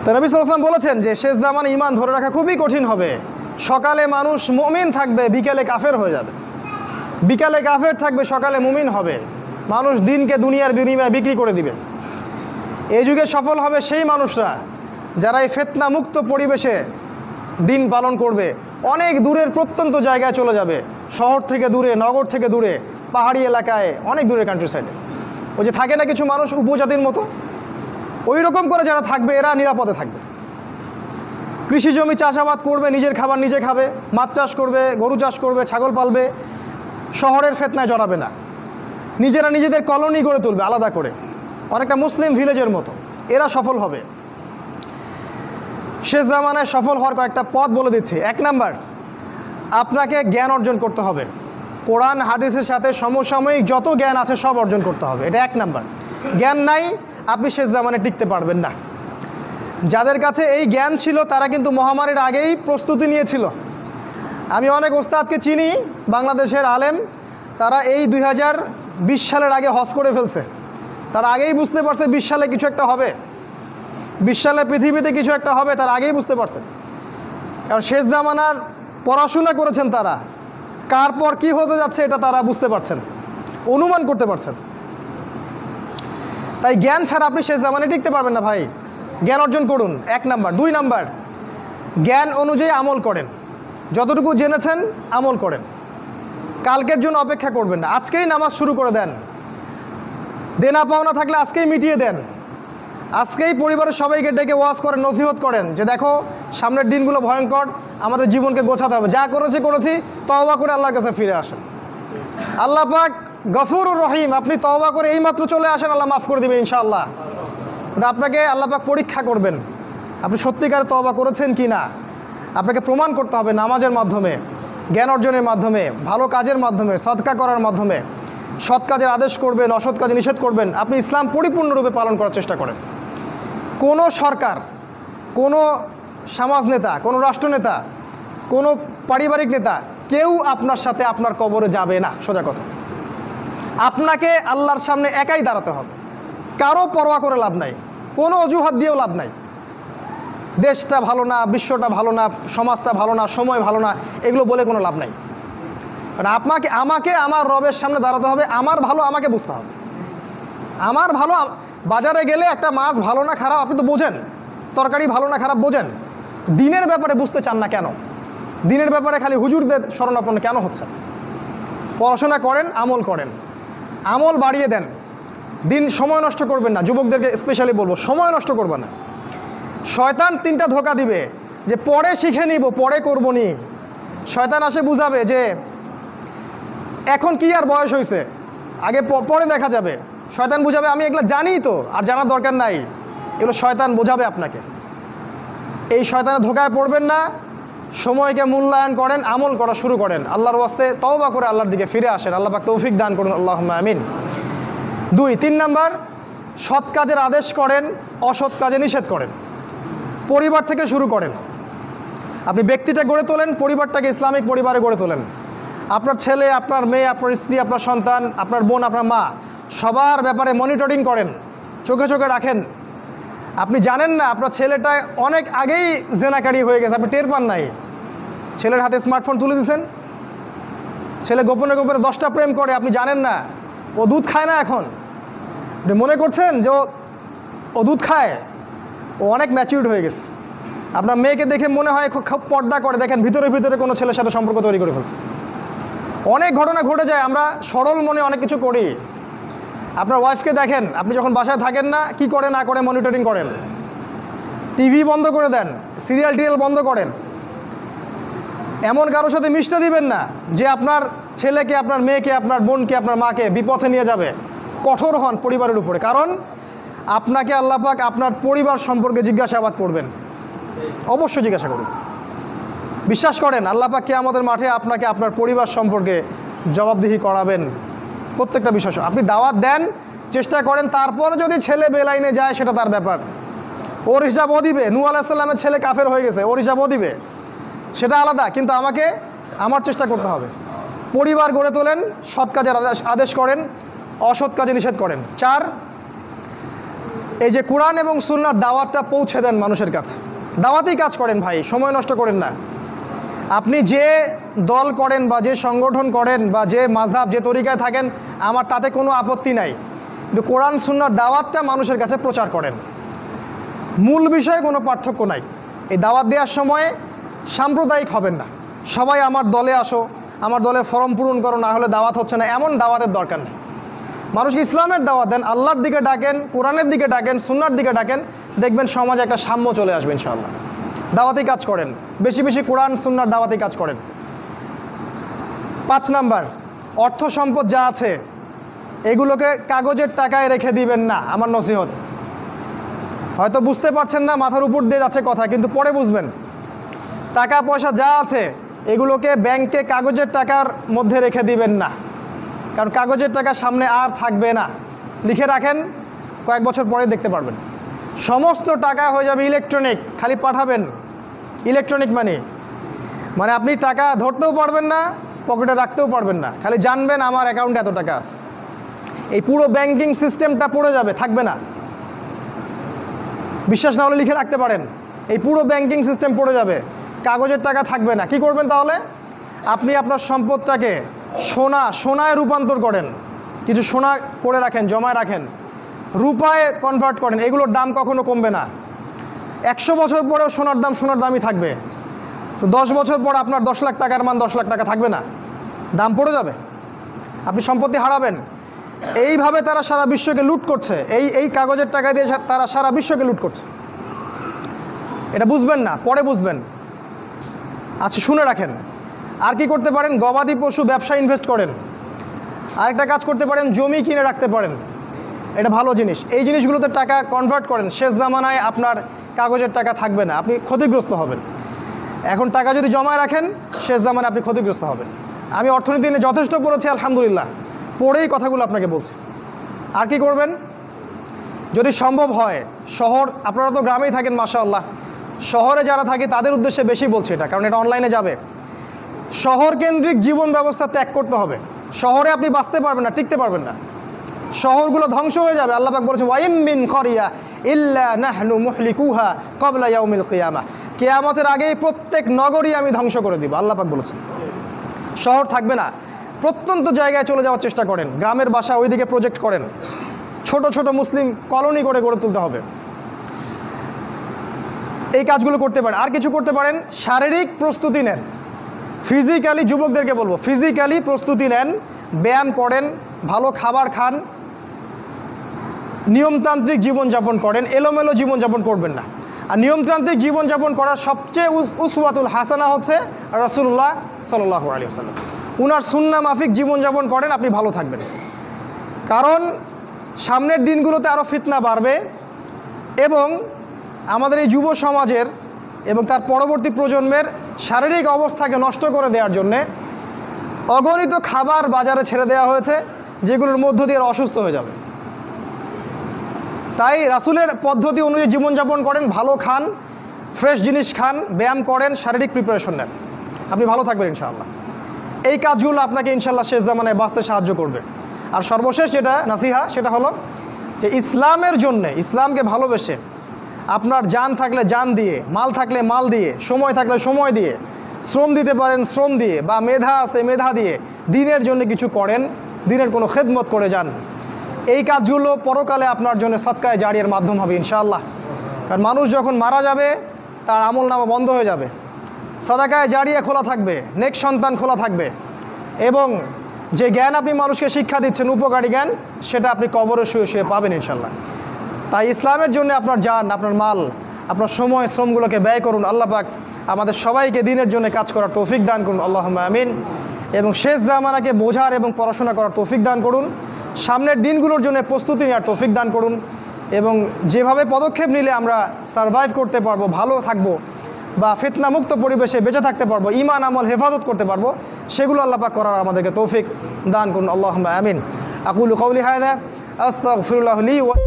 তো নবী সাল্লাল্লাহু আলাইহি ওয়াসাল্লাম বলেছেন যে শেষ জামানে ঈমান ধরে রাখা খুবই কঠিন হবে। সকালে মানুষ মুমিন থাকবে, বিকেলে কাফের হয়ে যাবে। বিকালে কাফের থাকবে, সকালে মুমিন হবে। মানুষ দিনকে দুনিয়ার বিনিময়ে বিক্রি করে দিবে। এই যুগে সফল হবে সেই মানুষরা যারা এই ফিতনা মুক্ত পরিবেশে দিন পালন করবে। অনেক দূরের প্রত্যন্ত জায়গায় চলে যাবে, শহর থেকে দূরে, নগর থেকে দূরে, পাহাড়ি এলাকায়, অনেক দূরের কান্ট্রি সাইডে। ওই যে থাকে না কিছু মানুষ উপজাতির মতো, ওই রকম করে যারা থাকবে এরা নিরাপদে থাকবে। কৃষি জমি চাষাবাদ করবে, নিজের খাবার নিজে খাবে, মাছ চাষ করবে, গরু চাষ করবে, ছাগল পালবে, শহরের ফিতনায় জড়াবে না। নিজেরা নিজেদের কলোনি গড়ে তুলবে আলাদা করে, অনেকটা মুসলিম ভিলেজের মতো। এরা সফল হবে। শেষ জামানায় সফল হওয়ার কয়েকটা পথ বলে দিচ্ছি। 1 নাম্বার, আপনাকে জ্ঞান অর্জন করতে হবে। কোরআন হাদিসের সাথে সমসাময়িক যত জ্ঞান আছে সব অর্জন করতে হবে, এটা 1 নাম্বার। জ্ঞান নাই, আপনি শেষ জামানায় টিকতে পারবেন না। যাদের কাছে এই জ্ঞান ছিল তারা কিন্তু মহামারীর আগেই প্রস্তুতি নিয়েছিল। আমি অনেক ওস্তাদকে চিনি, বাংলাদেশের আলেম, তারা এই 2020 সালের আগে হজ করে ফেলছে। তারা আগেই বুঝতে পারছে 20 সালে কিছু একটা হবে, 20 সালে পৃথিবীতে কিছু একটা হবে, তারা আগেই বুঝতে পারছে। কারণ শেষ জামানার পড়াশোনা করেছেন তারা, কার পর কী হতে যাচ্ছে এটা তারা বুঝতে পারছেন, অনুমান করতে পারছেন। তাই জ্ঞান ছাড়া আপনি শেষ জামানায় টিকতে পারবেন না ভাই। জ্ঞান অর্জন করুন, 1 নাম্বার। 2 নাম্বার, জ্ঞান অনুযায়ী আমল করেন। যতটুকু জেনেছেন আমল করেন, কালকের জন্য অপেক্ষা করবেন না। আজকেই নামাজ শুরু করে দেন, দেনা পাওনা থাকলে আজকেই মিটিয়ে দেন। আজকেই পরিবারের সবাইকে ডেকে ওয়াজ করেন, নসিহত করেন যে দেখো সামনের দিনগুলো ভয়ঙ্কর, আমাদের জীবনকে গোছাতে হবে, যা করেছি তওবা করে আল্লাহর কাছে ফিরে আসেন। আল্লাহ পাক গফুরুর রহিম, আপনি তওবা করে এইমাত্র চলে আসেন, আল্লাহ মাফ করে দেবেন ইনশাআল্লাহ। ওটা আপনাকে আল্লাহ পাক পরীক্ষা করবেন, আপনি সত্যিকারে তওবা করেছেন কি না। আপনাকে প্রমাণ করতে হবে নামাজের মাধ্যমে, জ্ঞান অর্জনের মাধ্যমে, ভালো কাজের মাধ্যমে, সদকা করার মাধ্যমে। সৎ কাজের আদেশ করবেন, অসৎ কাজে নিষেধ করবেন। আপনি ইসলাম পরিপূর্ণরূপে পালন করার চেষ্টা করেন। কোনো সরকার, কোনো সমাজ নেতা, কোনো রাষ্ট্রনেতা, কোনো পারিবারিক নেতা, কেউ আপনার সাথে আপনার কবরে যাবে না। সোজা কথা, আপনাকে আল্লাহর সামনে একাই দাঁড়াতে হবে। কারো পরোয়া করে লাভ নাই, কোনো অজুহাত দিয়েও লাভ নাই। দেশটা ভালো না, বিশ্বটা ভালো না, সমাজটা ভালো না, সময় ভালো না, এগুলো বলে কোনো লাভ নাই। কারণ আমাকে আমার রবের সামনে দাঁড়াতে হবে। আমার ভালো আমাকে বুঝতে হবে। আমার ভালো, বাজারে গেলে একটা মাছ ভালো না খারাপ আপনি তো বোঝেন, তরকারি ভালো না খারাপ বোঝেন। দিনের ব্যাপারে বুঝতে চান না কেন? দিনের ব্যাপারে খালি হুজুরদের শরণাপন্ন কেন হচ্ছে? পড়াশোনা করেন, আমল করেন, আমল বাড়িয়ে দেন। দিন সময় নষ্ট করবেন না। যুবকদেরকে স্পেশালি বলবো, সময় নষ্ট করবেন না। শয়তান 3টা ধোঁকা দিবে যে পরে শিখে নিব, পরে করবো নি। শয়তান আসে বুঝাবে যে এখন কি আর বয়স হয়েছে, আগে পরে দেখা যাবে। শয়তান বুঝাবে আমি এগুলো জানি তো, আর জানার দরকার নাই। এগুলো শয়তান বোঝাবে আপনাকে। এই শয়তানের ধোঁকায় পড়বেন না। সময়কে মূল্যায়ন করেন, আমল করা শুরু করেন, আল্লাহর ওয়াস্তে তওবা করে আল্লাহর দিকে ফিরে আসেন। আল্লাহ পাক তৌফিক দান করুন, আল্লাহুম্মা আমিন। 3 নাম্বার, সৎ কাজের আদেশ করেন, অসৎ কাজে নিষেধ করেন। পরিবার থেকে শুরু করেন। আপনি ব্যক্তিটা গড়ে তোলেন, পরিবারটাকে ইসলামিক পরিবারে গড়ে তোলেন। আপনার ছেলে, আপনার মেয়ে, আপনার স্ত্রী, আপনার সন্তান, আপনার বোন, আপনার মা, সবার ব্যাপারে মনিটরিং করেন, চোখে চোখে রাখেন। আপনি জানেন না আপনার ছেলেটা অনেক আগেই জেনাকারী হয়ে গেছে, আপনি টের পান নাই। ছেলের হাতে স্মার্টফোন তুলে দিয়েছেন, ছেলে গোপনে গোপনে 10টা প্রেম করে, আপনি জানেন না। ও দুধ খায় না এখন, আপনি মনে করছেন যে ও দুধ খায়, ও অনেক ম্যাচিউরড হয়ে গেছে। আপনার মেয়েকে দেখে মনে হয় খুব পর্দা করে, দেখেন ভিতরে ভিতরে কোনো ছেলের সাথে সম্পর্ক তৈরি করে ফেলছে। অনেক ঘটনা ঘটে যায়, আমরা সরল মনে অনেক কিছু করি। আপনার ওয়াইফকে দেখেন, আপনি যখন বাসায় থাকেন না, কি করে না করে মনিটরিং করেন। টিভি বন্ধ করে দেন, সিরিয়াল টিরিয়াল বন্ধ করেন। এমন কারোর সাথে মিশতে দিবেন না যে আপনার ছেলেকে, আপনার মেয়েকে, আপনার বোনকে, আপনার মাকে বিপথে নিয়ে যাবে। কঠোর হন পরিবারের উপরে, কারণ আপনাকে আল্লাহ পাক আপনার পরিবার সম্পর্কে জিজ্ঞাসাবাদ করবেন। অবশ্যই জিজ্ঞাসা করবেন। বিশ্বাস করেন আল্লাহ পাক কিয়ামতের মাঠে আপনাকে আপনার পরিবার সম্পর্কে জবাবদিহি করাবেন প্রত্যেকটা বিষয়। আপনি দাওয়াত দেন, চেষ্টা করেন, তারপরে যদি ছেলে বেলাইনে যায় সেটা তার ব্যাপার, ওর হিসাব ও দিবে। নূহ আলাইহিস সালামের ছেলে কাফের হয়ে গেছে, ওর হিসাব ও দিবে, সেটা আলাদা। কিন্তু আমাকে আমার চেষ্টা করতে হবে। পরিবার গড়ে তোলেন, সৎ কাজের আদেশ করেন, অসৎ কাজে নিষেধ করেন। 4, এই যে কোরআন এবং সুন্নাহর দাওয়াতটা পৌঁছে দেন মানুষের কাছে, দাওয়াতেই কাজ করেন ভাই, সময় নষ্ট করেন না। আপনি যে দল করেন বা যে সংগঠন করেন বা যে মাযহাব যে তরিকায় থাকেন, আমার তাতে কোনো আপত্তি নাই, কিন্তু কোরআন সুন্নাহর দাওয়াতটা মানুষের কাছে প্রচার করেন। মূল বিষয়ে কোনো পার্থক্য নাই। এই দাওয়াত দেওয়ার সময় সাম্প্রদায়িক হবেন না, সবাই আমার দলে আসো, আমার দলের ফরম পূরণ করো, না হলে দাওয়াত হচ্ছে না, এমন দাওয়াতের দরকার নেই। মানুষকে ইসলামের দাওয়াত দেন, আল্লাহর দিকে ডাকেন, কোরআনের দিকে ডাকেন, সুন্নাহর দিকে ডাকেন, দেখবেন সমাজে একটা সাম্য চলে আসবে ইনশাআল্লাহ। দাওয়াতি কাজ করেন, বেশি বেশি কোরআন সুন্নাহর দাওয়াতি কাজ করেন। 5 নাম্বার, অর্থ সম্পদ যা আছে এগুলোকে কাগজের টাকায় রেখে দিবেন না, আমার নসিহত। হয়তো বুঝতে পারছেন না, মাথার উপর দিয়ে যাচ্ছে কথা, কিন্তু পরে বুঝবেন। টাকা পয়সা যা আছে এগুলোকে ব্যাংকে কাগজের টাকার মধ্যে রেখে দিবেন না, কারণ কাগজের টাকা সামনে আর থাকবে না। লিখে রাখেন, কয়েক বছর পরে দেখতে পারবেন সমস্ত টাকা হয়ে যাবে ইলেকট্রনিক। খালি পাঠাবেন ইলেকট্রনিক মানি, মানে আপনি টাকা ধরতেও পারবেন না, পকেটে রাখতেও পারবেন না, খালি জানবেন আমার অ্যাকাউন্টে এত টাকা আছে। এই পুরো ব্যাংকিং সিস্টেমটা পড়ে যাবে, থাকবে না। বিশ্বাস না হলে লিখে রাখতে পারেন, এই পুরো ব্যাংকিং সিস্টেম পড়ে যাবে, কাগজের টাকা থাকবে না। কি করবেন তাহলে? আপনি আপনার সম্পদটাকে সোনায় রূপান্তর করেন, কিছু সোনা করে রাখেন, জমায় রাখেন, রূপায় কনভার্ট করেন। এগুলোর দাম কখনো কমবে না। 100 বছর পরেও সোনার দামই থাকবে। তো 10 বছর পর আপনার 10 লাখ টাকার মান 10 লাখ টাকা থাকবে না, দাম পড়ে যাবে, আপনি সম্পত্তি হারাবেন। এইভাবে তারা সারা বিশ্বকে লুট করছে, এই কাগজের টাকা দিয়ে তারা সারা বিশ্বকে লুট করছে। এটা বুঝবেন না, পরে বুঝবেন। আচ্ছা, শুনে রাখেন। আর কি করতে পারেন? গবাদি পশু ব্যবসায় ইনভেস্ট করেন। আরেকটা কাজ করতে পারেন, জমি কিনে রাখতে পারেন, এটা ভালো জিনিস। এই জিনিসগুলোতে টাকা কনভার্ট করেন। শেষ জামানায় আপনার কাগজের টাকা থাকবে না, আপনি ক্ষতিগ্রস্ত হবেন। এখন টাকা যদি জমায় রাখেন, শেষ জামানায় আপনি ক্ষতিগ্রস্ত হবেন। আমি অর্থনীতি নিয়ে যথেষ্ট পড়েছি আলহামদুলিল্লাহ, পড়েই কথাগুলো আপনাকে বলছি। আর কি করবেন? যদি সম্ভব হয়, শহর, আপনারা তো গ্রামেই থাকেন মাশাআল্লাহ, শহরে যারা থাকে তাদের উদ্দেশ্যে বেশি বলছি এটা, কারণ এটা অনলাইনে যাবে। শহর কেন্দ্রিক জীবন ব্যবস্থা ত্যাগ করতে হবে। শহরে আপনি বাঁচতে পারবেন না, টিকতে পারবেন না, শহরগুলো ধ্বংস হয়ে যাবে। আল্লাহ পাক বলেছেন, ওয়াইম মিন করিয়া ইল্লা নাহনু মুহলিকুহা ক্বাবলা ইয়াউমিল কিয়ামা, কিয়ামতের আগেই প্রত্যেক নগরী আমি ধ্বংস করে দিব, আল্লাহ পাক বলেছেন। শহর থাকবে না, প্রত্যন্ত জায়গায় চলে যাওয়ার চেষ্টা করেন, গ্রামের বাসা ওইদিকে প্রজেক্ট করেন, ছোট ছোট মুসলিম কলোনি করে গড়ে তুলতে হবে। এই কাজগুলো করতে পারেন। আর কিছু করতে পারেন, শারীরিক প্রস্তুতি নেন, ফিজিক্যালি, যুবকদেরকে বলবো ফিজিক্যালি প্রস্তুতি নেন, ব্যায়াম করেন, ভালো খাবার খান, নিয়মতান্ত্রিক জীবনযাপন করেন, এলোমেলো জীবনযাপন করবেন না। আর নিয়মতান্ত্রিক জীবনযাপন করার সবচেয়ে উসওয়াতুল হাসানা হচ্ছে রাসূলুল্লাহ সাল্লাল্লাহু আলাইহি ওয়াসাল্লাম। উনার সুন্নাহ মাফিক জীবনযাপন করেন, আপনি ভালো থাকবেন। কারণ সামনের দিনগুলোতে আরও ফিতনা বাড়বে, এবং আমাদের এই যুব সমাজের এবং তার পরবর্তী প্রজন্মের শারীরিক অবস্থাকে নষ্ট করে দেওয়ার জন্যে অগণিত খাবার বাজারে ছেড়ে দেওয়া হয়েছে, যেগুলোর মধ্য দিয়ে অসুস্থ হয়ে যাবে। তাই রাসূলের পদ্ধতি অনুযায়ী জীবনযাপন করেন, ভালো খান, ফ্রেশ জিনিস খান, ব্যায়াম করেন, শারীরিক প্রিপারেশন নেন, আপনি ভালো থাকবেন ইনশাআল্লাহ। এই কাজগুলো আপনাকে ইনশাআল্লাহ শেষ জামানায় বাঁচতে সাহায্য করবে। আর সর্বশেষ যেটা নাসিহা, সেটা হলো যে ইসলামের জন্যে, ইসলামকে ভালোবেসে আপনার জান থাকলে জান দিয়ে, মাল থাকলে মাল দিয়ে, সময় থাকলে সময় দিয়ে, শ্রম দিতে পারেন শ্রম দিয়ে, বা মেধা আছে মেধা দিয়ে দিনের জন্য কিছু করেন, দিনের কোনো খেদমত করে যান। এই কাজগুলো পরকালে আপনার জন্য সদকায়ে জারিয়ার মাধ্যম হবে ইনশাআল্লাহ। কারণ মানুষ যখন মারা যাবে তার আমলনামা বন্ধ হয়ে যাবে, সদকায়ে জারিয়া খোলা থাকবে, নেক সন্তান খোলা থাকবে, এবং যে জ্ঞান আপনি মানুষকে শিক্ষা দিচ্ছেন, উপকারী জ্ঞান, সেটা আপনি কবরে শুয়ে শুয়ে পাবেন ইনশাআল্লাহ। তাই ইসলামের জন্য আপনার জান, আপনার মাল, আপনার সময়, শ্রমগুলোকে ব্যয় করুন। আল্লাহ পাক আমাদের সবাইকে দিনের জন্য কাজ করার তৌফিক দান করুন, আল্লাহুম্মা আমিন। এবং শেষ জামানাকে বোঝার এবং পড়াশোনা করার তৌফিক দান করুন। সামনের দিনগুলোর জন্য প্রস্তুতি নেওয়ার তৌফিক দান করুন, এবং যেভাবে পদক্ষেপ নিলে আমরা সারভাইভ করতে পারবো, ভালো থাকবো, বা ফিতনামুক্ত পরিবেশে বেঁচে থাকতে পারবো, ঈমান আমল হেফাজত করতে পারবো, সেগুলো আল্লাহ পাক করার আমাদেরকে তৌফিক দান করুন, আল্লাহুম্মা আমিন। আকুলু কাউলি হাযা আস্তাগফিরুল্লাহ লি ওয়া